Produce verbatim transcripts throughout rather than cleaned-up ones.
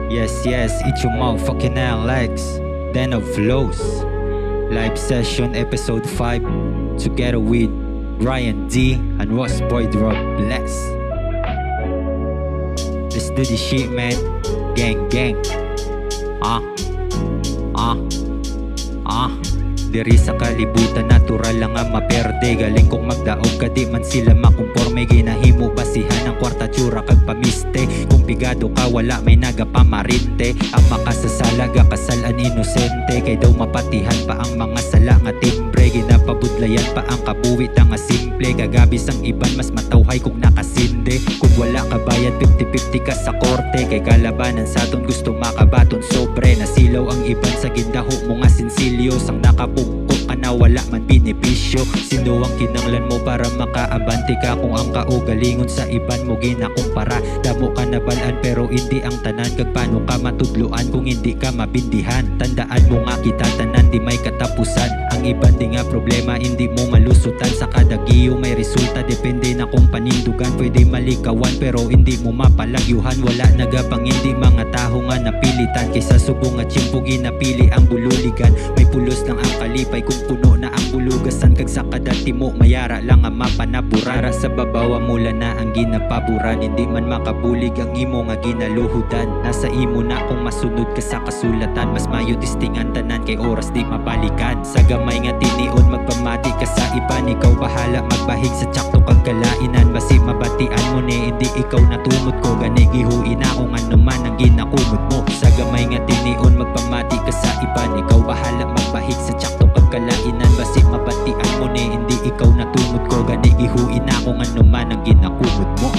Yes, yes, it's your motherfucking Alex, Den of Flows. Live session episode five, together with Ryan D and Ross Boyd Rob Bless. Let's do this shit, man. Gang, gang. Ah, ah, ah. Diri sa kalibutan, natural lang ang maperde. Galing kong magdaog, kadi man sila makumporme. Ginahimo basihan ang kwarta, tsura kag pamiste. Kung pigado ka, wala may nagapamarinte. Ang makasasalaga, kasalan inosente. Kay daw mapatihan pa ang mga sala nga timbre. Ginapabudlayan pa ang kabuwit nga simple. Gagabis ang iban, mas matawhay kung nakasinde. Kung wala ka bayad, fifty fifty ka sa korte. Kay kalabanan sa aton, gusto makabaton sobre. Nasilaw ang iban sa gindaho mo nga sinsilyo. Sang nakapungko ka na wala man benepisyo. Sino ang kinanglan mo para makaabante ka? Kung ang kaugalingon sa iban mo ginakumpara. Damo ka nabalaan pero hindi ang tanan. Kag paano ka matudluan kung hindi ka mabindihan? Tandaan mo nga kita tanan, di may katapusan. Ang iban di nga problema, hindi mo malusutan. Sa kada giyo may resulta, depende na kung panindugan. Pwede malikawan pero hindi mo mapalagyuhan. Wala nagapang hindi mga taho nga napilitan. Kaysa subong at tiyempo ginapili ang bululigan. May pulos lang ang kalipay kung puno na ang bulugasan. Kag sa kada timo mayara lang ang mapanaburara. Sa babawa mula na ang ginapaburan. Hindi man makabulig ang imo nga ginaluhudan. Nasa imo na kung masunod ka sa kasulatan. Mas mayo distingan tanan kay oras di mabalikan. Sa gamay nga tinion magpamati ka sa iban. Ikaw bahala magbahig sa tsakto kag kalainan. Basi mabatian mo ni hindi ikaw natumot ko. Gani gihuin ako nga naman ang ginakumot mo. Sa gamay nga tinion magpamati ka sa iban. Ikaw bahala magbahig sa tsakto kag kalainan. Basi mabatian mo ni hindi ikaw natumot ko. Gani gihuin ako nga naman ang ginakumot mo.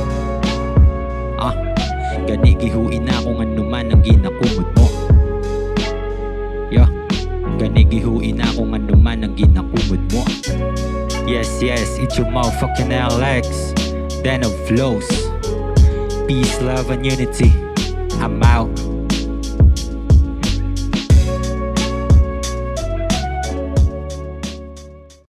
Ah, gani gihuin ako nga naman ang ginakumot mo. Yeah, gani gihuin ako nga naman ang ginakumot mo. Yes, yes, it's your motherfucking Alex, Den of Flows. Peace, love, and unity. I'm out.